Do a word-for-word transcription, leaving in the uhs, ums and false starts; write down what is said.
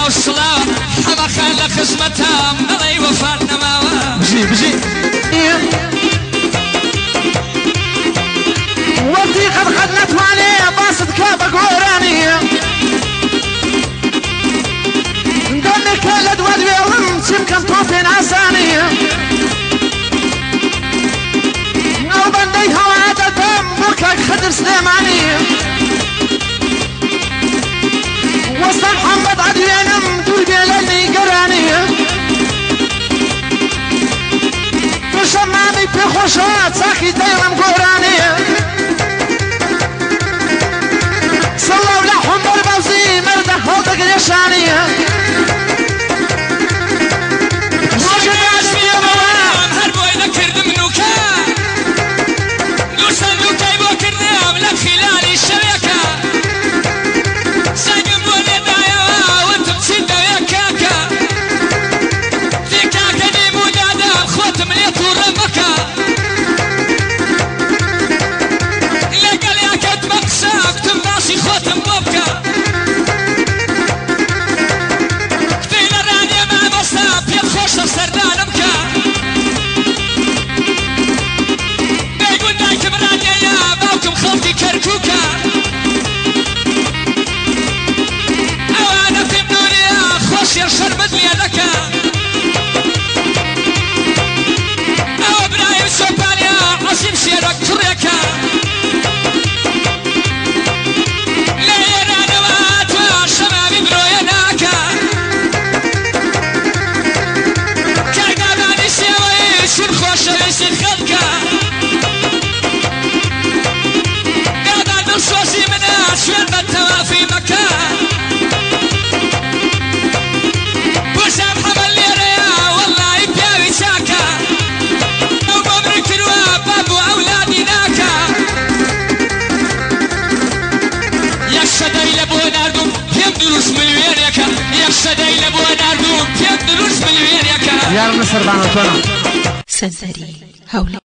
سلام سلام حما خلى خصمتها مضي وفرنا ماوا بجي بجي وردي قد خدنت ماني باصد كابا قوراني قلنا كالد ودوي ورمت يمكن طوفين عساني او بندي هوا دم بوكاك خدر سليماني وسط محمد عدوانم دول بيلني قراني بشمامي بخوشات ساكي ديرم قوراني صلوا لحم بربوزي مرده هودق يشاني موجب عشمي وموام هربوي لكرد منوكا دوسان دوكاي بوكرنام لك خلال الشبكة ساقم بولي دايا وانتم تسيدا يا كاكا في كاكا دي مودادا خوت مليت ورمكا لقال يا كد مقساك تمناسي خوت مبوبكا كتيل الرانيا مع مصاب يخوش سردانمكا بيقول دايكم رانيا يا باوكم خلقي كركوكا اوانا في منوريا خوش يا شربت لي لكا او ابراهيم شوبانيا عصيم سيرك تريكا لينا نوات وشمامي برويناكا كايدا باني سيوي سيب خوش ويسي خلقا قادا نصوصي منا شوين بتوا في مكان وسام حمل ليريا والله يبياوي ساكا ومبروك الواب ابو اولادي ناكا يكشدي لبو ناردوم بيم دروس مليون يكا يكشدي لبو ناردوم بيم دروس مليون يكا يا مصر بانو تونا سنسري هولي